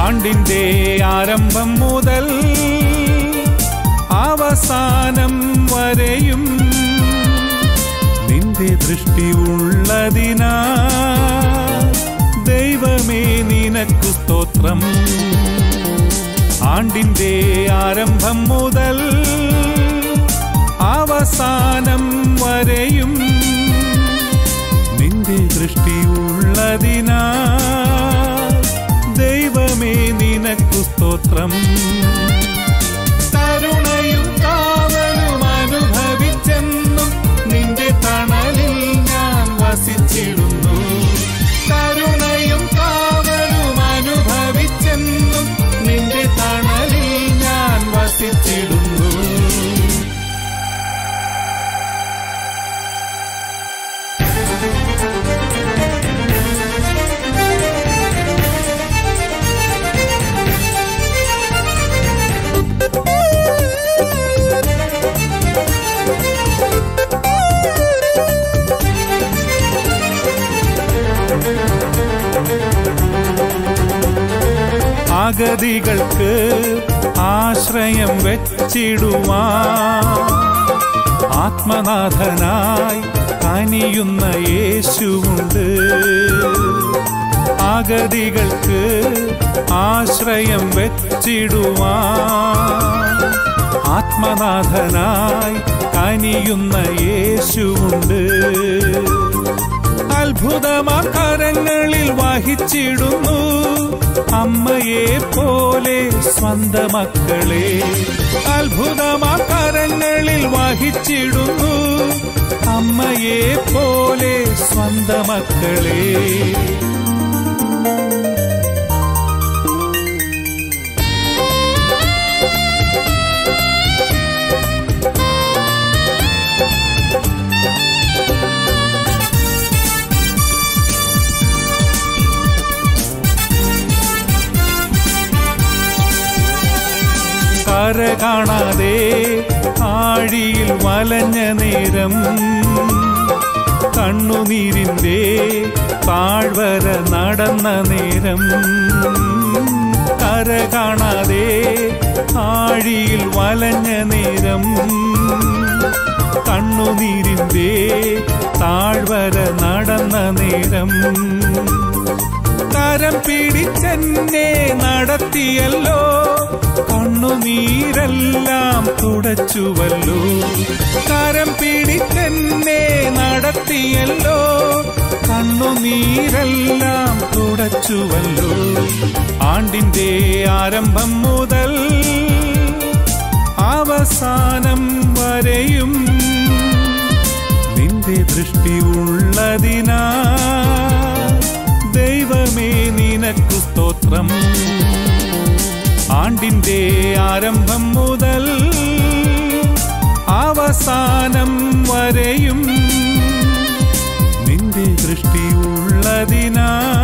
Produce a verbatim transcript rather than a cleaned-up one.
ആണ്ടിന്റെ ആരംഭം മുതൽ അവസാനം വരെയും നിന്റെ ദൃഷ്ടിയുള്ളതിനാ ദൈവമേ നിനക്കു സ്തോത്രം. ആണ്ടിന്റെ ആരംഭം മുതൽ അവസാനം വരെയും നിന്റെ ദൃഷ്ടിയുള്ളതിനാ ദൈവമേ നിനക്കു സ്തോത്രം. കരുണയും കാവലും അനുഭവിച്ചെന്നും നിന്റെ തണലിൽ ഞാൻ വസിച്ചിടുന്നു. കരുണയും കാവലും അനുഭവിച്ചെന്നും നിന്റെ തണലിൽ ഞാൻ വസിച്ചിടുന്നു. അഗതികൾക്ക് ആശ്രയം വെച്ചിടുവാൻ ആത്മനാഥനായി കനിയുന്ന യേശുവുണ്ട്. അഗതികൾക്ക് ആശ്രയം വെച്ചിടുവാൻ ആത്മനാഥനായി കനിയുന്ന യേശുവുണ്ട്. അത്ഭുതമാം കരങ്ങളിൽ വഹിച്ചിടുന്നു അമ്മയെ പോലെ സ്വന്തം മക്കളെ. അത്ഭുതമാം കരങ്ങളിൽ വഹിച്ചിടുന്നു അമ്മയെ പോലെ സ്വന്തം മക്കളെ. കര കാണാതെ ആഴിയിൽ വലഞ്ഞ നേരം കണ്ണുനീരിന്റെ താഴ്വര നടന്ന നേരം. കര കാണാതെ ആഴിയിൽ വലഞ്ഞ നേരം കണ്ണുനീരിന്റെ താഴ്വര നടന്ന നേരം. കരം പിടിച്ചെന്നെ നടത്തിയല്ലോ കണ്ണുനീരെല്ലാം തുടച്ചുവല്ലോ. കരം പിടിച്ചെന്നെ നടത്തിയല്ലോ കണ്ണുനീരെല്ലാം തുടച്ചുവല്ലോ. ആണ്ടിന്റെ ആരംഭം മുതൽ അവസാനം വരെയും നിന്റെ ദൃഷ്ടിയുള്ളതിനാ ദൈവമേ നിനക്കു സ്തോത്രം. ആണ്ടിന്റെ ആരംഭം മുതൽ അവസാനം വരെയും നിന്റെ ദൃഷ്ടിയുള്ളതിനാ